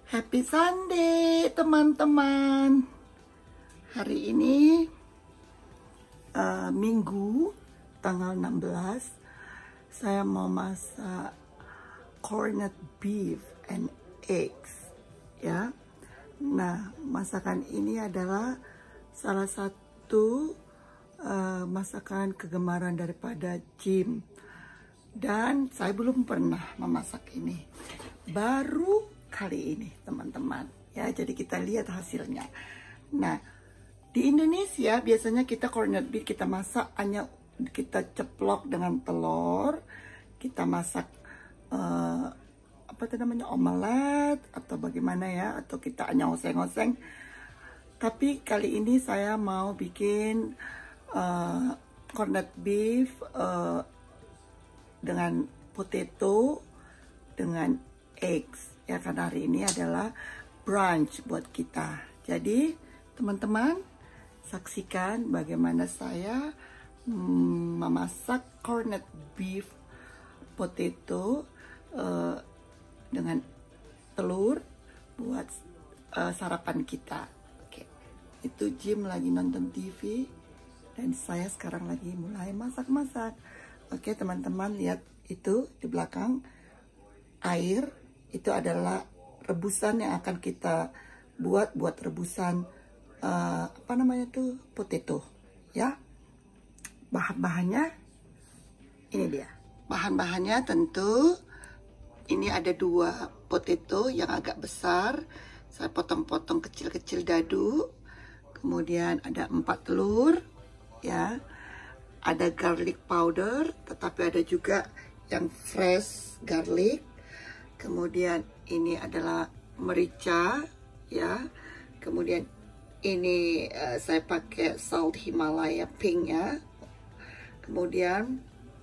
Happy Sunday teman-teman. Hari ini Minggu tanggal 16. Saya mau masak corned beef and eggs ya. Nah, masakan ini adalah salah satu masakan kegemaran daripada Jim. Dan saya belum pernah memasak ini. Baru kali ini teman-teman ya, jadi kita lihat hasilnya. Nah, di Indonesia biasanya kita corned beef kita masak hanya kita ceplok dengan telur, kita masak apa itu namanya, omelet atau bagaimana ya, atau kita hanya oseng-oseng. Tapi kali ini saya mau bikin corned beef dengan potato dengan eggs ya, karena hari ini adalah brunch buat kita. Jadi teman-teman saksikan bagaimana saya memasak corned beef potato dengan telur buat sarapan kita. Oke, itu Jim lagi nonton TV dan saya sekarang lagi mulai masak-masak. Oke teman-teman, lihat itu di belakang air. Itu adalah rebusan yang akan kita buat rebusan apa namanya tuh, potato ya. Bahan-bahannya ini dia. Bahan-bahannya tentu ini ada 2 potato yang agak besar. Saya potong-potong kecil-kecil dadu. Kemudian ada 4 telur ya. Ada garlic powder, tetapi ada juga yang fresh garlic. Kemudian ini adalah merica ya. Kemudian ini saya pakai salt Himalaya pink ya. Kemudian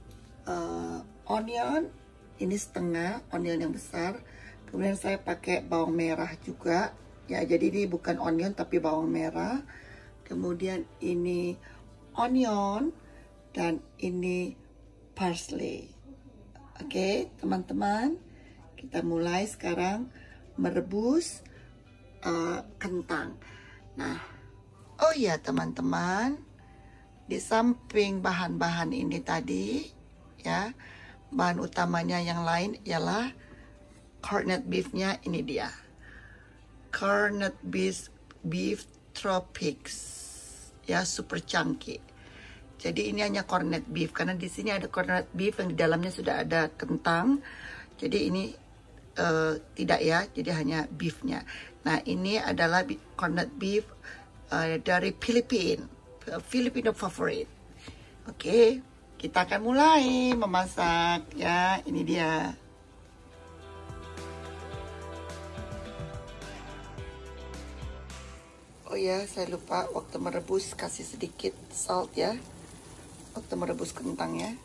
onion, ini setengah onion yang besar. Kemudian saya pakai bawang merah juga ya. Jadi ini bukan onion tapi bawang merah. Kemudian ini onion dan ini parsley. Oke teman-teman, kita mulai sekarang merebus kentang. Nah, oh ya teman-teman, di samping bahan-bahan ini tadi ya, bahan utamanya yang lain ialah corned beefnya. Ini dia, corned beef tropics ya, super chunky. Jadi ini hanya corned beef karena di sini ada corned beef yang di dalamnya sudah ada kentang. Jadi ini tidak ya, jadi hanya beefnya. Nah, ini adalah corned beef dari Filipino favorit. Oke, kita akan mulai memasak ya. Ini dia. Oh ya, saya lupa waktu merebus kasih sedikit salt ya. Waktu merebus kentangnya.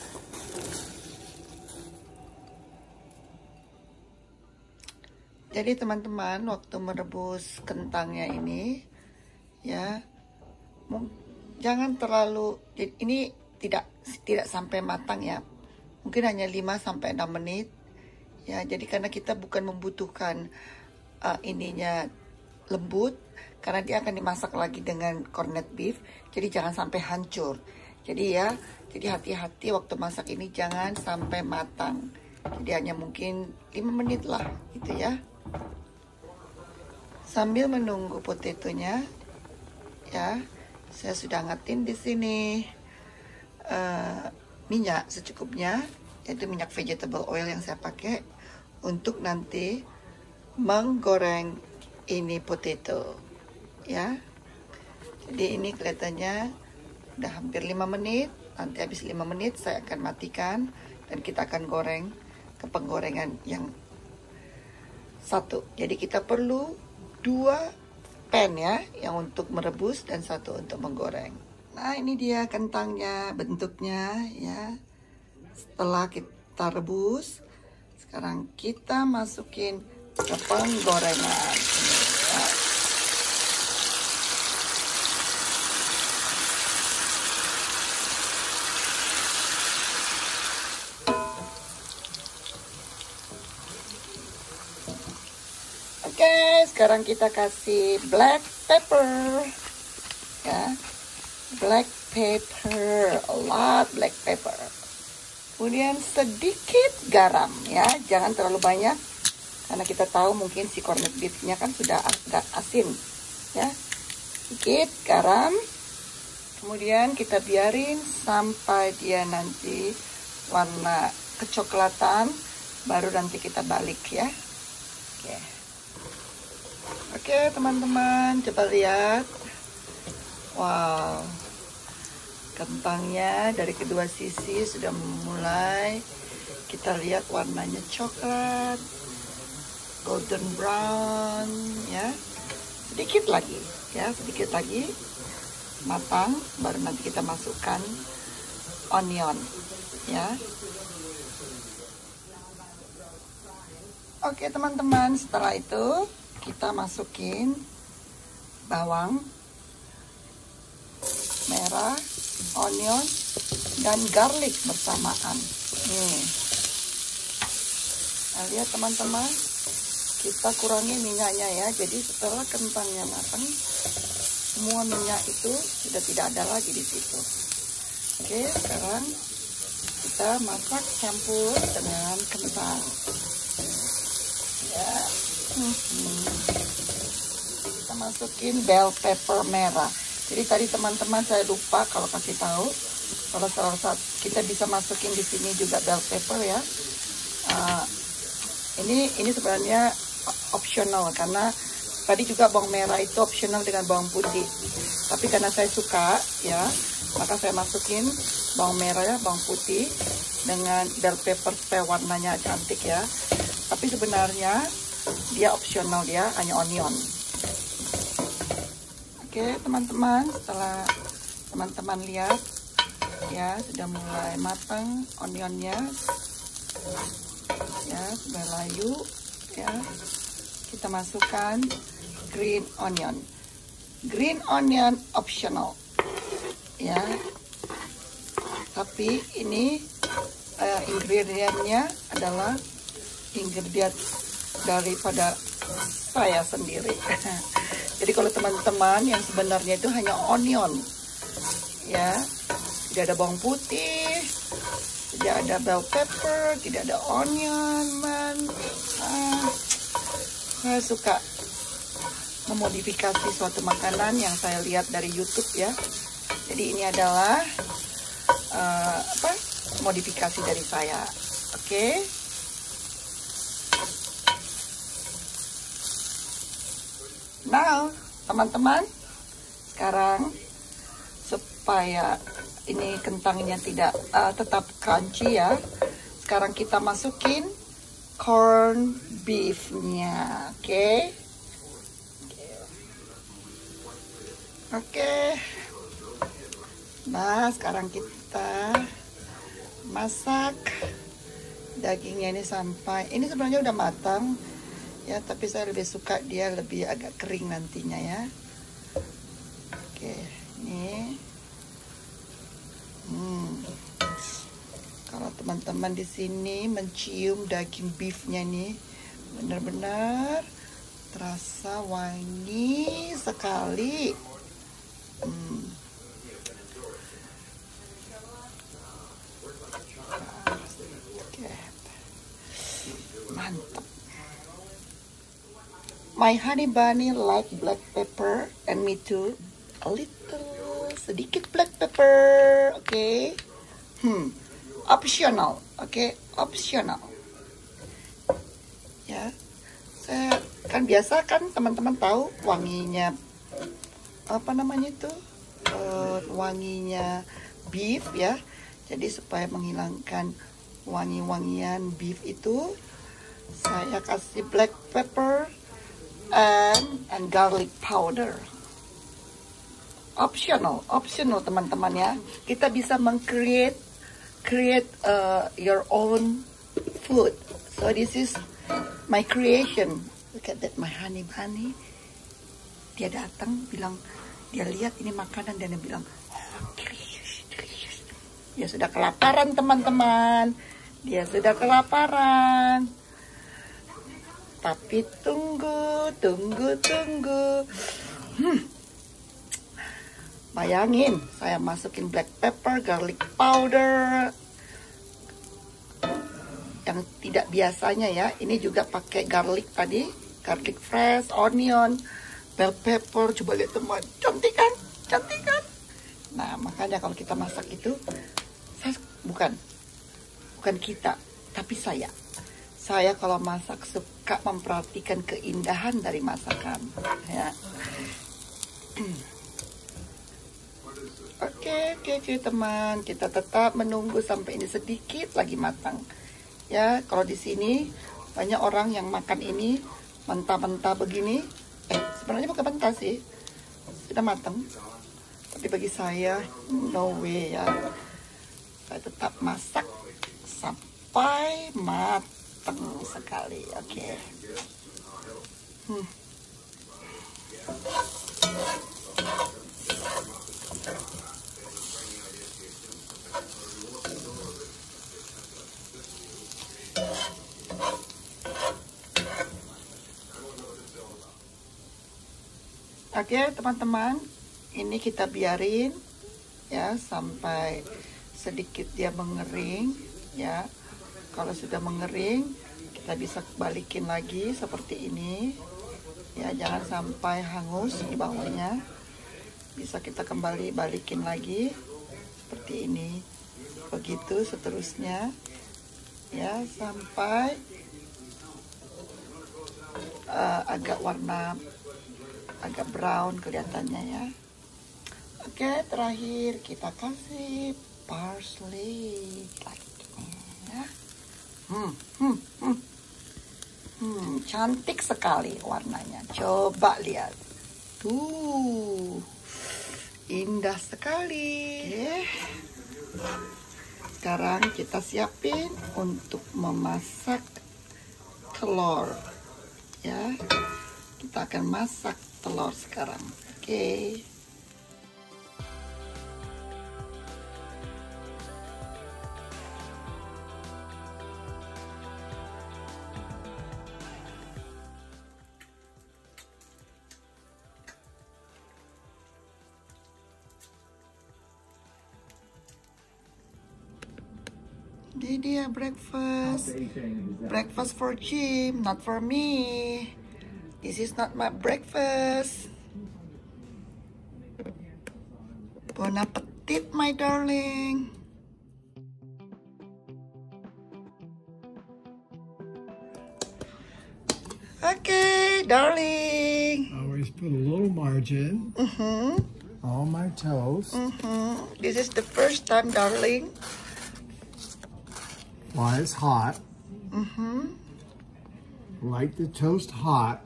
Jadi teman-teman, waktu merebus kentangnya ini ya, jangan terlalu, ini tidak sampai matang ya. Mungkin hanya 5-6 menit ya. Jadi karena kita bukan membutuhkan ininya lembut, karena dia akan dimasak lagi dengan corned beef. Jadi jangan sampai hancur. Jadi ya, jadi hati-hati waktu masak ini, jangan sampai matang. Jadi hanya mungkin 5 menit lah gitu ya. Sambil menunggu potatonya ya, saya sudah ngatin di sini minyak secukupnya, yaitu minyak vegetable oil yang saya pakai untuk nanti menggoreng ini potato ya. Jadi ini kelihatannya udah hampir 5 menit. Nanti habis 5 menit saya akan matikan dan kita akan goreng ke penggorengan yang satu. Jadi kita perlu 2 pan ya, yang untuk merebus dan 1 untuk menggoreng. Nah, ini dia kentangnya bentuknya ya. Setelah kita rebus, sekarang kita masukin ke penggorengan. Ya. Oke, Oke, sekarang kita kasih black pepper. Ya, black pepper, a lot black pepper. Kemudian sedikit garam ya, jangan terlalu banyak karena kita tahu mungkin si corned beef-nya kan sudah agak asin ya. Sedikit garam. Kemudian kita biarin sampai dia nanti warna kecoklatan, baru nanti kita balik ya. Oke, teman-teman, coba lihat. Wow, kentangnya dari kedua sisi sudah mulai kita lihat warnanya coklat, golden brown ya. Sedikit lagi ya, sedikit lagi matang, baru nanti kita masukkan onion ya. Oke teman-teman, setelah itu kita masukin bawang merah, onion, dan garlic bersamaan. Nih, nah, lihat teman-teman, kita kurangi minyaknya ya. Jadi setelah kentangnya matang, semua minyak itu sudah tidak ada lagi di situ. Oke, sekarang kita masak campur dengan kentang. Ya, kita masukin bell pepper merah. Jadi tadi teman-teman saya lupa kalau kasih tahu, kalau salah satu kita bisa masukin di sini juga bell pepper ya. Ini sebenarnya optional karena tadi juga bawang merah itu optional dengan bawang putih. Tapi karena saya suka ya, maka saya masukin bawang merah ya, bawang putih dengan bell pepper supaya warnanya cantik ya. Tapi sebenarnya dia optional ya, hanya onion. Oke teman-teman, setelah teman-teman lihat ya sudah mulai matang onionnya ya, sudah layu ya, kita masukkan green onion. Green onion optional ya, tapi ini ingredientnya adalah ingredient daripada saya sendiri. Jadi kalau teman-teman yang sebenarnya itu hanya onion ya, tidak ada bawang putih, tidak ada bell pepper, tidak ada onion, saya suka memodifikasi suatu makanan yang saya lihat dari YouTube ya. Jadi ini adalah modifikasi dari saya. Oke. Nah, teman-teman, sekarang supaya ini kentangnya tidak tetap crunchy ya, sekarang kita masukin corn beef-nya, oke? Oke. Nah, sekarang kita masak dagingnya ini sampai ini sebenarnya udah matang ya, tapi saya lebih suka dia lebih agak kering nantinya ya. Oke, ini kalau teman-teman di sini mencium daging beefnya nih, benar-benar terasa wangi sekali. Mantap. My honey bunny like black pepper and me too. A little, sedikit black pepper, oke. Optional, oke, optional. Ya, saya kan biasa kan teman-teman tahu wanginya apa namanya itu, wanginya beef ya. Jadi supaya menghilangkan wangi-wangian beef itu, saya kasih black pepper and garlic powder. Optional teman-teman ya. Kita bisa create your own food. So this is my creation. Look at that, my honey bunny. Dia datang bilang, dia lihat ini makanan dan dia bilang, oh, delicious. Dia sudah kelaparan teman-teman. Dia sudah kelaparan. Tapi tunggu. Bayangin, saya masukin black pepper, garlic powder. Yang tidak biasanya ya, ini juga pakai garlic tadi. Garlic fresh, onion, bell pepper. Coba lihat teman, cantik kan? Nah, makanya kalau kita masak itu, bukan kita, tapi saya kalau masak suka memperhatikan keindahan dari masakan ya. Oke teman, kita tetap menunggu sampai ini sedikit lagi matang ya. Kalau di sini banyak orang yang makan ini mentah-mentah begini, sebenarnya bukan mentah sih, sudah matang. Tapi bagi saya, no way ya. Saya tetap masak sampai matang sekali. Oke. Oke teman-teman, ini kita biarin ya sampai sedikit dia mengering ya. Kalau sudah mengering, kita bisa balikin lagi seperti ini ya, jangan sampai hangus di bawahnya. Bisa kita kembali balikin lagi seperti ini, begitu seterusnya ya, sampai agak warna agak brown kelihatannya ya. Oke, terakhir kita kasih parsley lagi ya. Cantik sekali warnanya. Coba lihat. Tuh. Indah sekali. Oke. Sekarang kita siapin untuk memasak telur. Ya. Kita akan masak telur sekarang. Oke. Ini dia breakfast. Breakfast for Jim, not for me. This is not my breakfast. Bon appetit, my darling. Okay, darling. Always put a little margin on my toast. This is the first time, darling. While it's hot. Like the toast hot.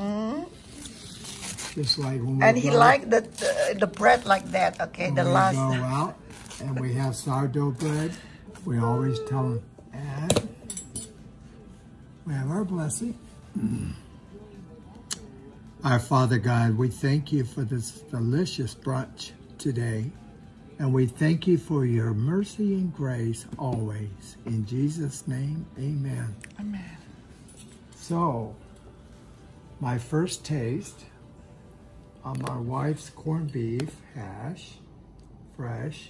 Just like when we And he liked the bread like that. Okay, the last. When we go out and we have sourdough bread, we always tell him, and we have our blessing. Our Father God, we thank you for this delicious brunch today. And we thank you for your mercy and grace always. In Jesus' name, amen. Amen. So, my first taste on my wife's corned beef hash, fresh.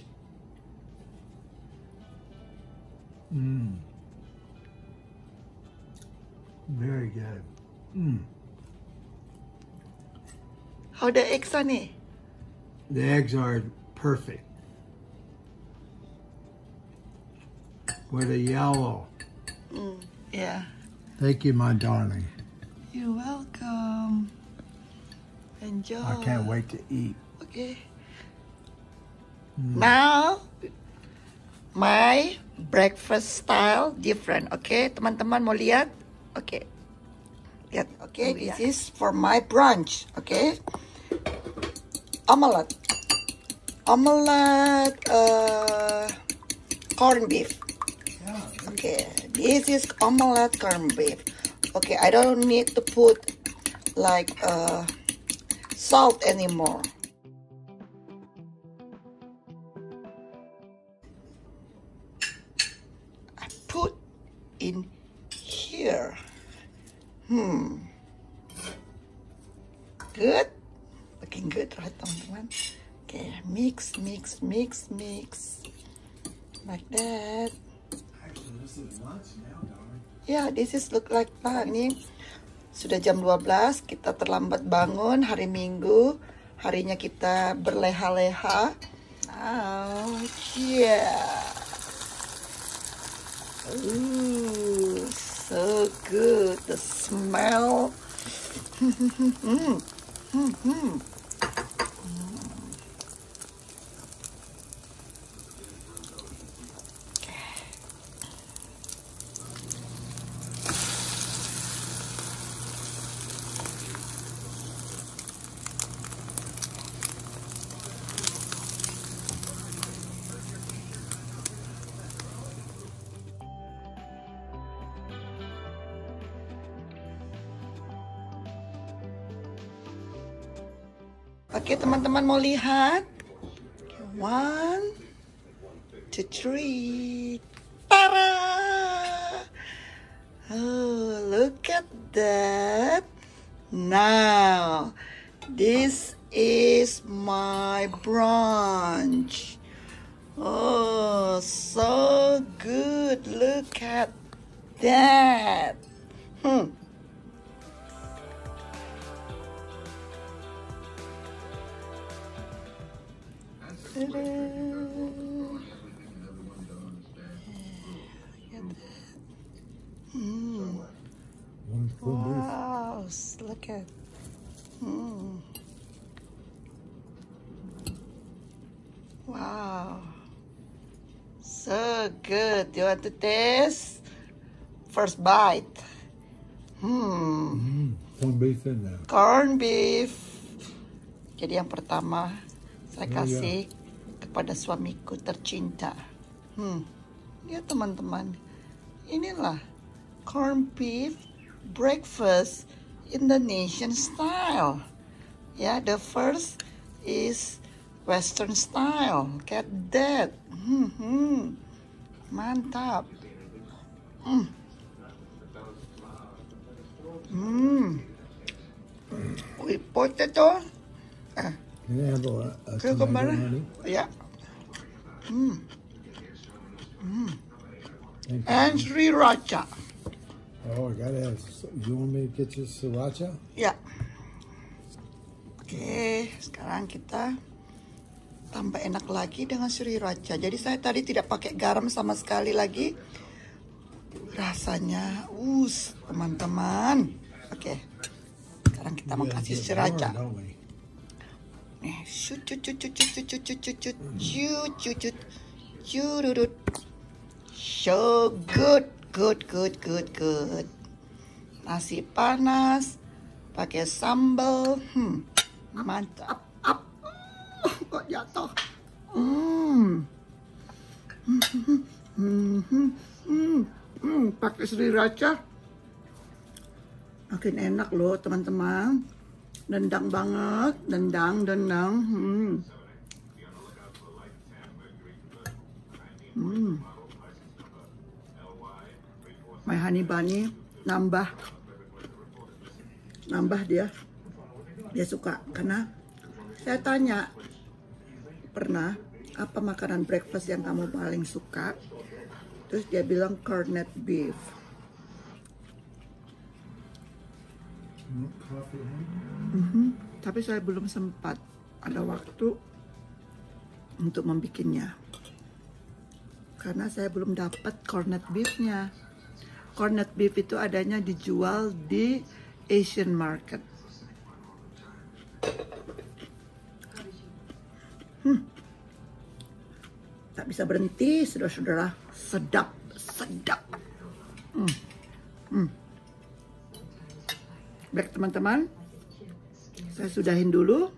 Very good. How the eggs, honey? The eggs are perfect. With a yellow. Yeah. Thank you, my darling. You're welcome. Enjoy. I can't wait to eat. Okay. Now, my breakfast style different. Okay, teman-teman mau lihat? Okay. Lihat. Okay, this is for my brunch. Okay. Omelette. Omelette corned beef. Okay, this is omelette corned beef. Okay, I don't need to put like salt anymore. I put in here. Good. Looking good, right, teman-teman? Okay, mix. Like that. Actually, this is lunch now, darling. Ya, this is look like Pak. Ini sudah jam 12, kita terlambat bangun hari Minggu. Harinya kita berleha-leha. Oh, yeah. Ooh, so good. The smell. Oke, teman-teman mau lihat? 1, 2, 3. Tara! Oh, look at that. Now, this is my brunch. Oh, so good. Look at that. Wow, look at wow, so good. You want to taste? First bite. Corned beef in there. Corned beef. Jadi yang pertama saya kasih kepada suamiku tercinta. Ya teman-teman, inilah corned beef breakfast Indonesian style. Ya, the first is Western style. Look at that. Mantap. With potato. Can I have a Cucumber. tomato, honey? Yeah. And sriracha. Oh, I gotta have. You want me to get you sriracha? Ya. Oke, sekarang kita tambah enak lagi dengan sriracha. Jadi saya tadi tidak pakai garam sama sekali lagi. Rasanya, teman-teman. Oke. Sekarang kita mau kasih sriracha. Nih, shoot. So good. Nasi panas pakai sambal. Mantap. Kok jatuh. Pakai sriracha makin enak loh teman-teman. Dendang banget, dendang. My honey bunny nambah dia suka. Karena saya tanya pernah apa makanan breakfast yang kamu paling suka, terus dia bilang corned beef. Tapi saya belum sempat ada waktu untuk membikinnya karena saya belum dapat corned beefnya. Corned beef itu adanya dijual di Asian market. Tak bisa berhenti, saudara-saudara. Sedap. Baik teman-teman, saya sudahin dulu.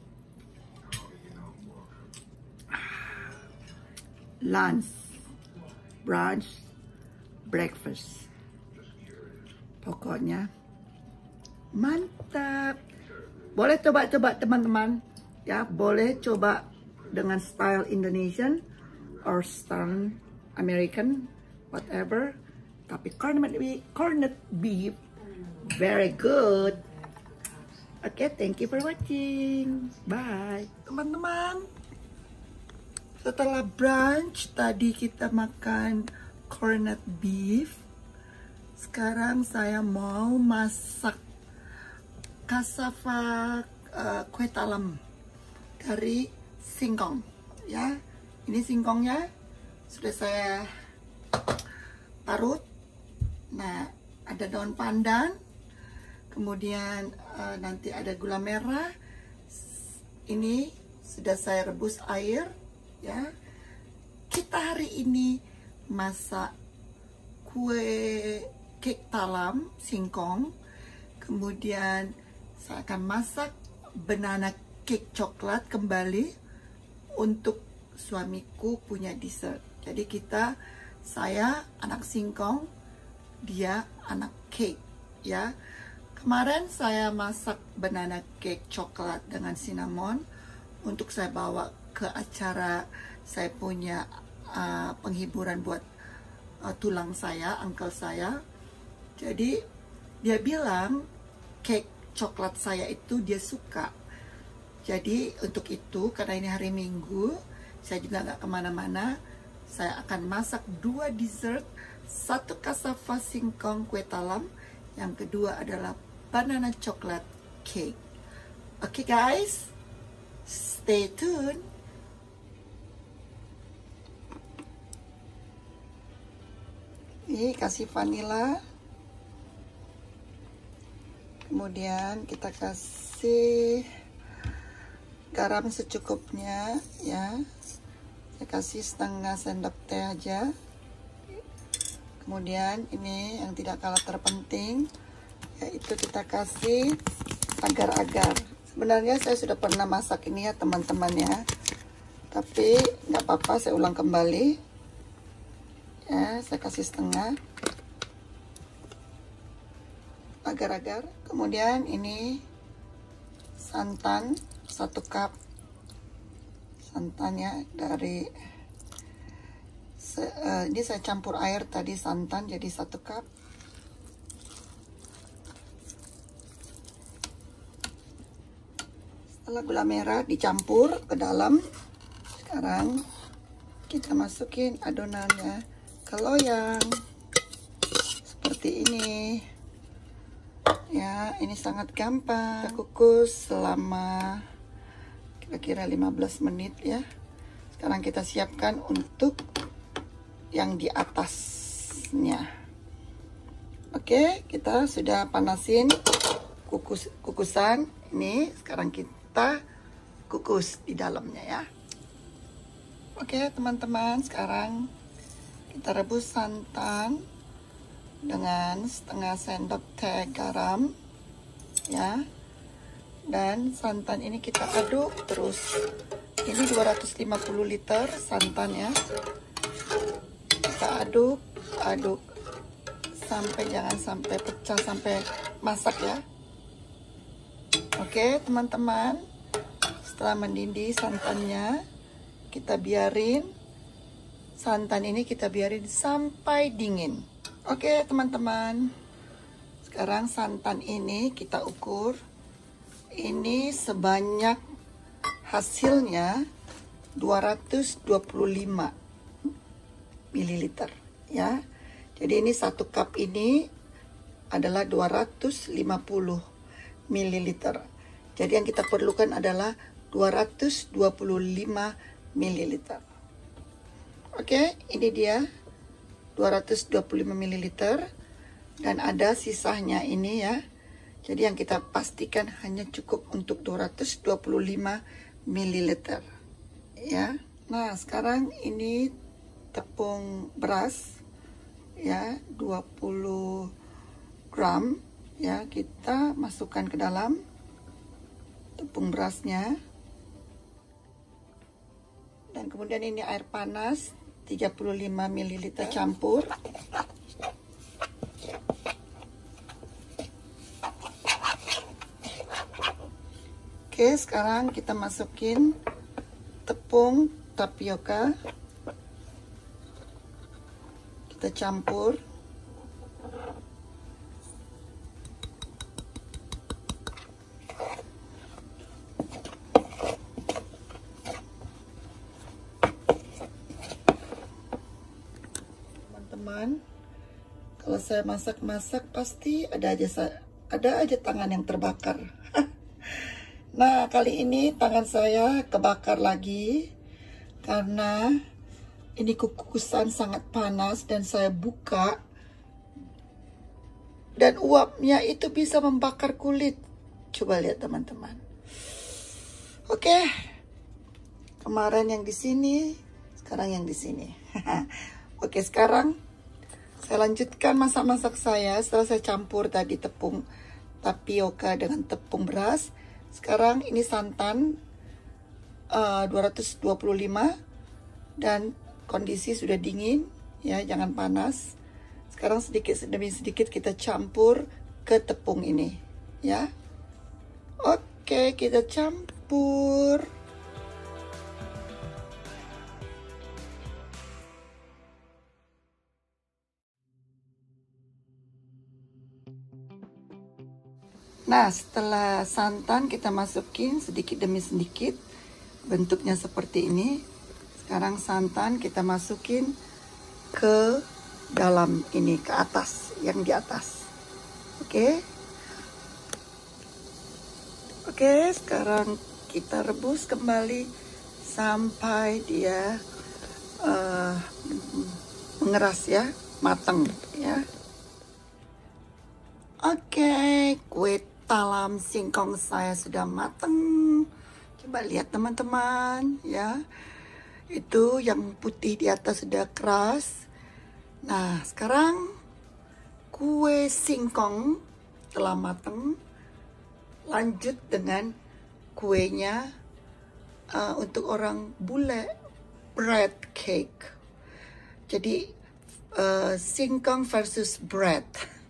Lunch, brunch, breakfast. Pokoknya mantap. Boleh coba-coba teman-teman. Ya, boleh coba dengan style Indonesian or style American, whatever. Tapi corned beef Very good. Oke, thank you for watching. Bye. Teman-teman, setelah brunch tadi kita makan corned beef. Sekarang saya mau masak cassava kue talam dari singkong. Ya, ini singkongnya sudah saya parut. Nah, ada daun pandan, kemudian nanti ada gula merah. Ini sudah saya rebus air. Ya, kita hari ini masak kue cake talam singkong. Kemudian saya akan masak banana cake coklat kembali untuk suamiku punya dessert. Jadi saya anak singkong, dia anak cake, ya. Kemarin saya masak banana cake coklat dengan cinnamon untuk saya bawa ke acara saya punya penghiburan buat tulang saya, uncle saya. Jadi dia bilang cake coklat saya itu dia suka. Jadi untuk itu, karena ini hari Minggu, saya juga nggak kemana-mana, saya akan masak 2 dessert, 1 cassava singkong kue talam, yang kedua adalah banana chocolate cake. Oke guys, stay tuned. Ini kasih vanilla, kemudian kita kasih garam secukupnya, ya. Saya kasih setengah sendok teh aja. Kemudian ini yang tidak kalah terpenting, yaitu kita kasih agar-agar. Sebenarnya saya sudah pernah masak ini ya teman-teman ya, tapi nggak apa-apa, saya ulang kembali. Ya, saya kasih setengah agar-agar. Kemudian ini santan 1 cup santannya dari ini saya campur air tadi santan jadi 1 cup. Setelah gula merah dicampur ke dalam, sekarang kita masukin adonannya ke loyang seperti ini. Ya, ini sangat gampang. Kita kukus selama kira-kira 15 menit ya. Sekarang kita siapkan untuk yang di atasnya. Oke, kita sudah panasin kukusan ini. Sekarang kita kukus di dalamnya ya. Oke, teman-teman, sekarang kita rebus santan dengan setengah sendok teh garam ya, dan santan ini kita aduk terus. Ini 250 liter santan ya, kita aduk sampai jangan sampai pecah, sampai masak ya. Oke teman-teman, setelah mendidih santannya, kita biarin santan ini sampai dingin. Oke teman-teman, sekarang santan ini kita ukur. Ini sebanyak hasilnya 225 ml ya. Jadi ini 1 cup ini adalah 250 ml. Jadi yang kita perlukan adalah 225 ml. Oke, ini dia 225 ml dan ada sisanya ini ya. Jadi yang kita pastikan hanya cukup untuk 225 ml ya. Nah, sekarang ini tepung beras ya, 20 gram ya, kita masukkan ke dalam tepung berasnya. Dan kemudian ini air panas 35 ml campur. Oke, sekarang kita masukin tepung tapioka. Kita campur. saya masak-masak pasti ada aja tangan yang terbakar. Nah, kali ini tangan saya kebakar lagi karena ini kukusan sangat panas dan saya buka dan uapnya itu bisa membakar kulit. Coba lihat teman-teman. Oke. Kemarin yang di sini, sekarang yang di sini. Oke, sekarang saya lanjutkan masak-masak saya. Setelah saya campur tadi tepung tapioka dengan tepung beras. Sekarang ini santan 225 dan kondisi sudah dingin ya, jangan panas. Sekarang sedikit demi sedikit kita campur ke tepung ini ya. Oke, kita campur. Nah, setelah santan kita masukin sedikit demi sedikit, bentuknya seperti ini. Sekarang santan kita masukin ke dalam ini, ke atas, yang di atas. Oke. Oke, sekarang kita rebus kembali sampai dia mengeras ya, matang ya. Oke, kue talam singkong saya sudah matang. Coba lihat teman-teman ya. Itu yang putih di atas sudah keras. Nah, sekarang kue singkong telah matang. Lanjut dengan kuenya untuk orang bule, bread cake. Jadi singkong versus bread.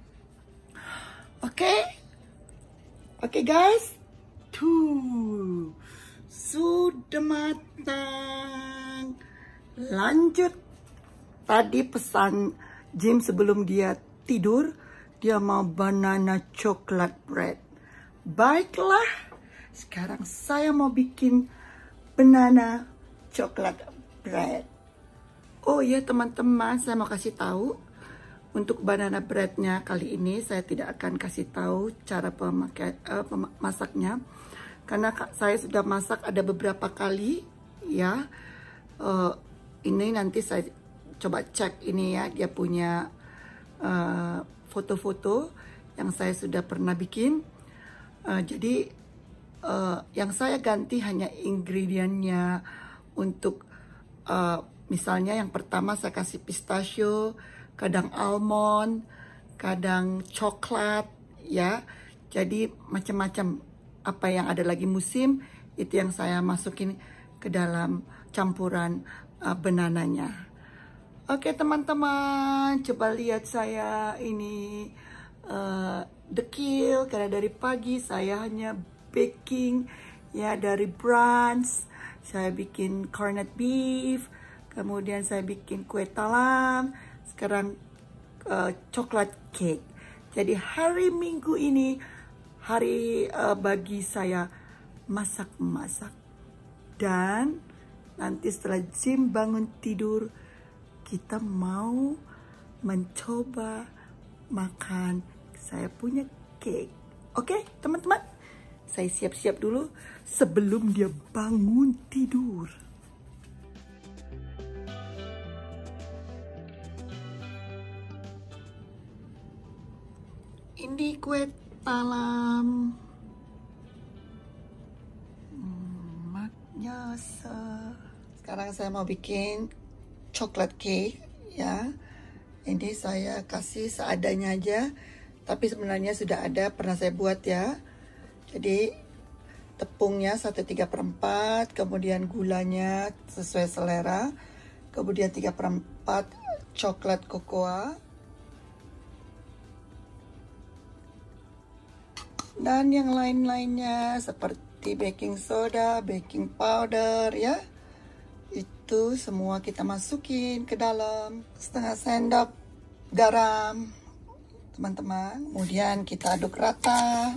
Oke guys, tuh sudah matang. Lanjut, tadi pesan Jim sebelum dia tidur, dia mau banana chocolate bread. Baiklah, sekarang saya mau bikin banana chocolate bread. Oh ya teman-teman, saya mau kasih tahu. Untuk banana breadnya kali ini saya tidak akan kasih tahu cara masaknya karena saya sudah masak ada beberapa kali ya. Ini nanti saya coba cek ini ya, dia punya foto-foto yang saya sudah pernah bikin. Jadi yang saya ganti hanya ingredientnya. Untuk misalnya yang pertama saya kasih pistachio, kadang almond, kadang coklat ya. Jadi macam-macam apa yang ada lagi musim itu yang saya masukin ke dalam campuran banananya. Oke teman-teman, coba lihat saya ini dekil karena dari pagi saya hanya baking ya, dari brunch saya bikin corned beef, kemudian saya bikin kue talam, sekarang coklat cake. Jadi hari Minggu ini hari bagi saya masak-masak. Dan nanti setelah Jim bangun tidur, kita mau mencoba makan saya punya cake. Oke teman-teman, saya siap-siap dulu sebelum dia bangun tidur. Ini kue talam maknyasa. Sekarang saya mau bikin coklat cake ya. Ini saya kasih seadanya aja, tapi sebenarnya sudah ada, pernah saya buat ya. Jadi tepungnya 1/3/4, kemudian gulanya sesuai selera, kemudian 3/4 coklat cocoa, dan yang lain-lainnya seperti baking soda, baking powder ya. Itu semua kita masukin ke dalam, setengah sendok garam teman-teman. Kemudian kita aduk rata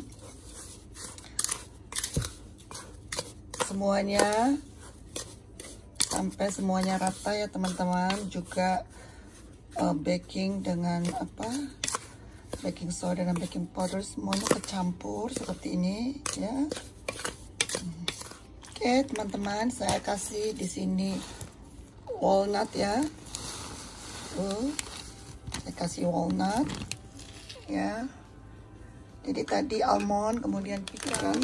semuanya sampai semuanya rata ya teman-teman. Juga baking dengan baking soda dan baking powder semuanya kecampur seperti ini ya. Oke, teman-teman, saya kasih di sini walnut ya. Saya kasih walnut ya. Jadi tadi almond, kemudian pecan,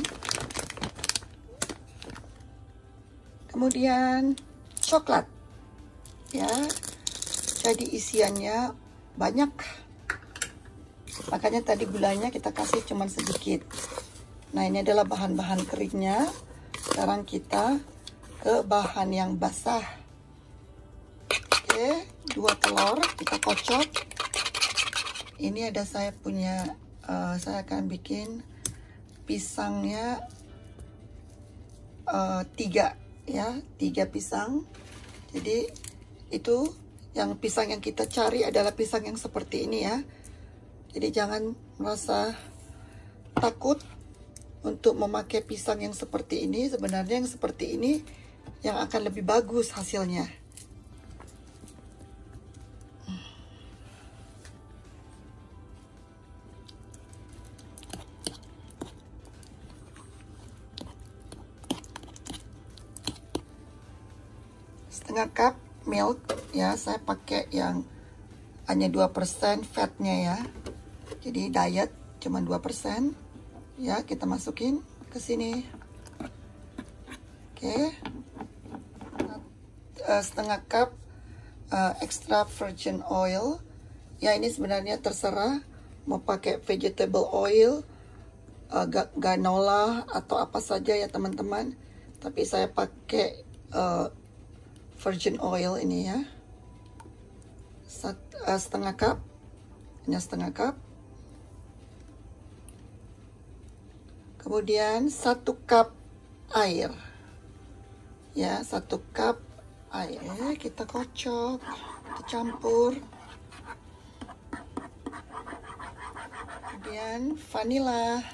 kemudian coklat ya. Jadi isiannya banyak, makanya tadi gulanya kita kasih cuman sedikit. Nah, ini adalah bahan-bahan keringnya. Sekarang kita ke bahan yang basah. Oke, 2 telur kita kocok. Ini ada saya punya, saya akan bikin pisangnya 3 ya, 3 pisang. Jadi itu yang pisang yang kita cari adalah pisang yang seperti ini ya. Jadi jangan merasa takut untuk memakai pisang yang seperti ini. Sebenarnya yang seperti ini yang akan lebih bagus hasilnya. Setengah cup milk ya, saya pakai yang hanya 2% fatnya ya. Jadi diet cuma 2% ya, kita masukin ke sini. Oke. Setengah cup extra virgin oil. Ya, ini sebenarnya terserah mau pakai vegetable oil, granola atau apa saja ya teman-teman. Tapi saya pakai virgin oil ini ya. Setengah cup, hanya setengah cup. Kemudian 1 cup air ya, 1 cup air. Kita kocok, kita campur. Kemudian vanila.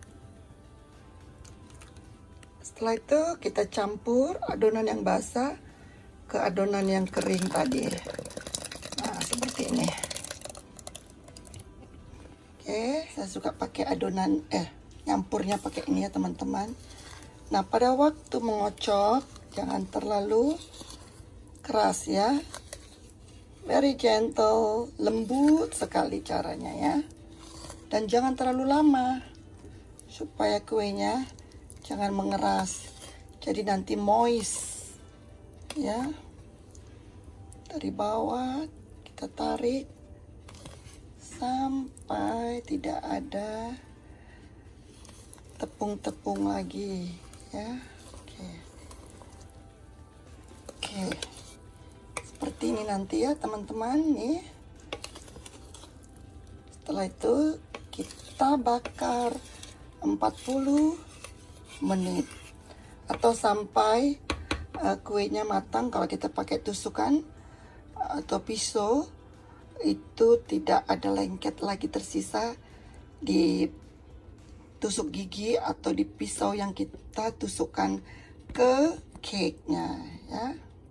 Setelah itu kita campur adonan yang basah ke adonan yang kering tadi. Nah, seperti ini. Oke, saya suka pakai adonan nyampurnya pakai ini ya teman-teman. Nah, pada waktu mengocok jangan terlalu keras ya. Very gentle, lembut sekali caranya ya. Dan jangan terlalu lama supaya kuenya jangan mengeras. Jadi nanti moist ya. Dari bawah kita tarik sampai tidak ada tepung-tepung lagi ya. Oke. Seperti ini nanti ya teman-teman nih. Setelah itu kita bakar 40 menit atau sampai kuenya matang. Kalau kita pakai tusukan atau pisau, itu tidak ada lengket lagi tersisa di tusuk gigi atau di pisau yang kita tusukkan ke cake-nya ya.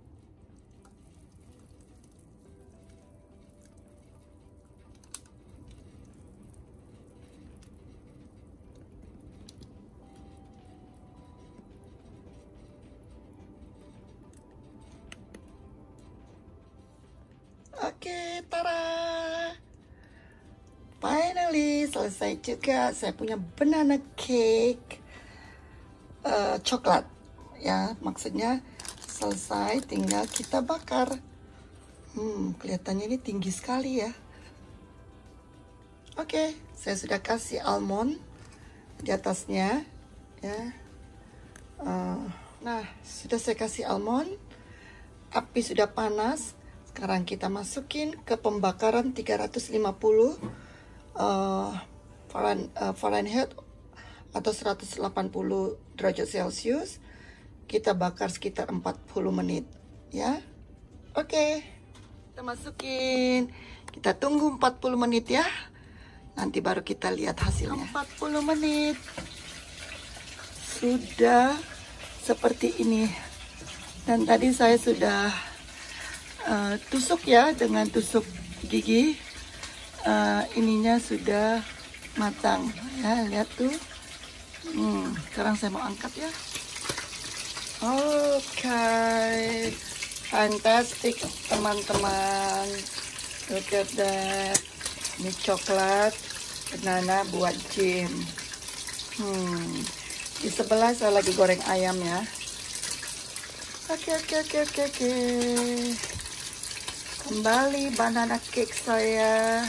Oke, tara. Finally, selesai juga. Saya punya banana cake coklat. Ya, maksudnya selesai, tinggal kita bakar. Kelihatannya ini tinggi sekali ya. Oke, saya sudah kasih almond di atasnya. Ya. Nah, sudah saya kasih almond. Api sudah panas. Sekarang kita masukin ke pembakaran 350 Fahrenheit atau 180 derajat Celcius. Kita bakar sekitar 40 menit ya. Oke, kita masukin. Kita tunggu 40 menit ya. Nanti baru kita lihat hasilnya. 40 menit. Sudah seperti ini. Dan tadi saya sudah tusuk ya dengan tusuk gigi ininya sudah matang ya, lihat tuh. Sekarang saya mau angkat ya. Oke, fantastic teman-teman. Look at that. Ini coklat banana buat jam. Di sebelah saya lagi goreng ayam ya. Oke. Kembali banana cake saya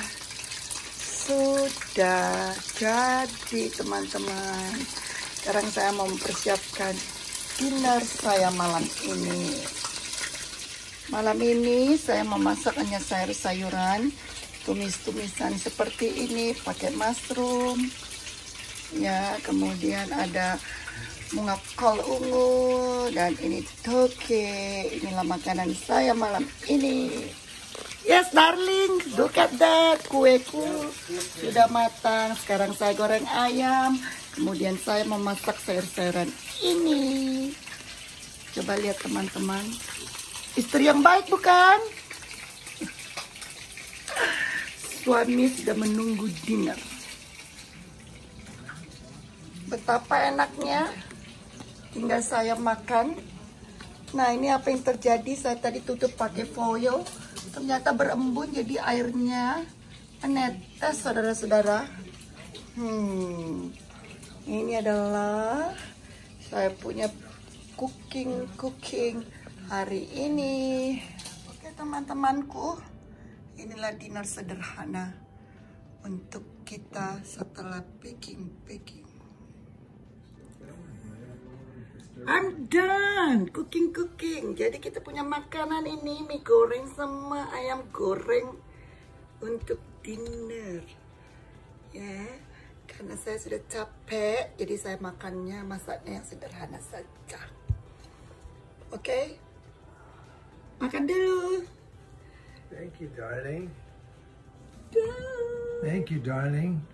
sudah jadi teman-teman. Sekarang saya mau mempersiapkan dinner saya malam ini. Malam ini saya memasak hanya sayur-sayuran, tumis-tumisan seperti ini, pakai mushroom. Ya, kemudian ada bunga kol ungu dan ini toge. Inilah makanan saya malam ini. Yes, darling, look at that. Kueku sudah matang. Sekarang saya goreng ayam. Kemudian saya memasak sayur-sayuran ini. Coba lihat teman-teman. Istri yang baik bukan? Suami sudah menunggu dinner. Betapa enaknya. Tinggal saya makan. Nah, ini apa yang terjadi? Saya tadi tutup pakai foil. Ternyata berembun jadi airnya menetes, saudara-saudara. Ini adalah saya punya cooking hari ini. Oke teman-temanku, inilah dinner sederhana untuk kita setelah packing. I'm done cooking. Jadi kita punya makanan ini, mie goreng sama ayam goreng untuk dinner ya. Karena saya sudah capek, jadi saya masaknya yang sederhana saja. Oke, makan dulu. Thank you, darling. Thank you, darling.